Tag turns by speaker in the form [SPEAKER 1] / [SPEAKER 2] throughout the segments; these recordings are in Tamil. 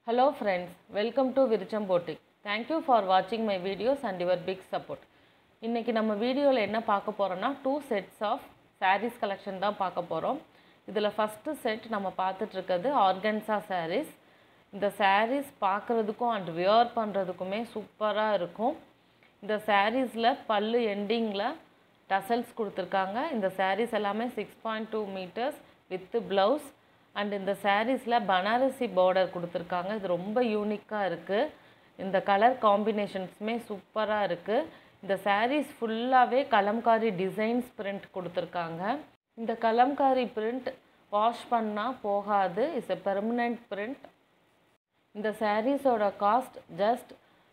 [SPEAKER 1] Hello friends, welcome to Virutcham boutique. Thank you for watching my videos and your big support. இன்னைக்கு நம்ம வீடியோல என்ன பார்க்க போறோம்னா two sets of sarees collection தான் பார்க்க போறோம். இதுல first set நம்ம பார்த்துட்டு இருக்குது organza sarees. இந்த sarees பார்க்கிறதுக்கும் and wear பண்றதுக்குமே சூப்பரா இருக்கும். இந்த sareesல பல்லு endingல tassels கொடுத்திருக்காங்க. இந்த sarees எல்லாமே 6.2 meters with blouse. And in the sarees la banarasi border kuduthirukanga idu romba unique ah irukku இந்த கலர் காம்பினேஷன்ஸ்மே சூப்பரா இருக்கு இந்த sarees ஃபுல்லாவே kalamkari designs print கொடுத்திருக்காங்க இந்த kalamkari print வாஷ் பண்ணா போகாது is a permanent print இந்த sarees ஓட cost just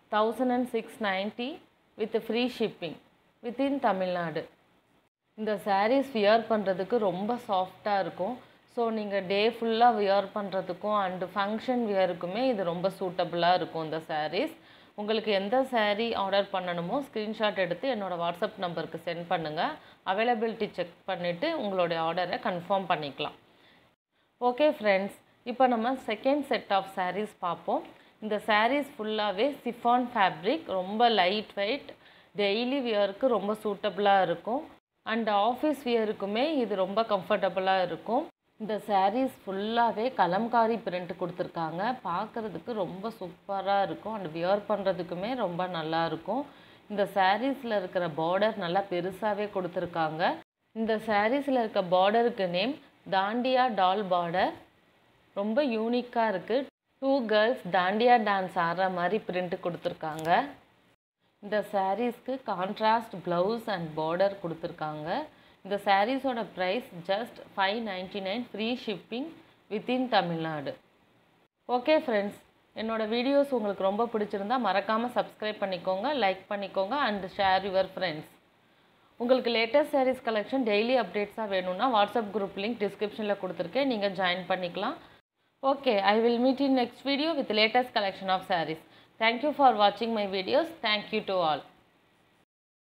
[SPEAKER 1] 1690 with free shipping within Tamil Nadu இந்த sarees wear பண்றதுக்கு ரொம்ப சாஃப்ட்டா இருக்கும் So நீங்க டே ஃபுல்லா wear பண்றதுக்கும் and function wearக்குமே இது ரொம்ப சூட்டபிளா இருக்கும் இந்த sarees உங்களுக்கு எந்த saree ஆர்டர் பண்ணனுமோ ஸ்கிரீன்ஷாட் எடுத்து என்னோட வாட்ஸ்அப் நம்பருக்கு சென்ட் பண்ணுங்க அவேலபிலிட்டி செக் பண்ணிட்டு உங்களுடைய ஆர்டரை கன்ஃபார்ம் பண்ணிக்கலாம் ஓகே फ्रेंड्स இப்போ நம்ம செகண்ட் செட் ஆஃப் sarees பாப்போம் இந்த sarees ஃபுல்லாவே chiffon fabric ரொம்ப லைட் வெயிட் டெய்லி wearக்கு ரொம்ப சூட்டபிளா இருக்கும் and ஆபீஸ் wearக்குமே இது ரொம்ப கம்ஃபர்ட்டபிளா இருக்கும் இந்த sarees ஃபுல்லாவே kalamkari print கொடுத்திருக்காங்க பார்க்கிறதுக்கு ரொம்ப சூப்பரா இருக்கும் and wear பண்றதுக்குமே ரொம்ப நல்லா இருக்கும் இந்த sareesல இருக்கிற border நல்லா பெருசாவே கொடுத்திருக்காங்க இந்த sareesல இருக்க borderக்கு நேம் தாண்டியா டால் border ரொம்ப யூனிக்கா இருக்கு two girls தாண்டியா டான்ஸ் ஆடுற மாதிரி print கொடுத்திருக்காங்க இந்த sareesக்கு contrast blouse and border கொடுத்திருக்காங்க இந்த sarees ஓட price just 599 free shipping within Tamil Nadu. Okay friends, என்னோட வீடியோஸ் உங்களுக்கு ரொம்ப பிடிச்சிருந்தா மறக்காம subscribe பண்ணிக்கோங்க, லைக் பண்ணிக்கோங்க and share your friends. உங்களுக்கு latest sarees collection daily updates வேணும்னா WhatsApp group link descriptionல கொடுத்திருக்கேன் நீங்க join பண்ணிக்கலாம். Okay, I will meet you in next video with latest collection of sarees. Thank you for watching my videos. Thank you to all.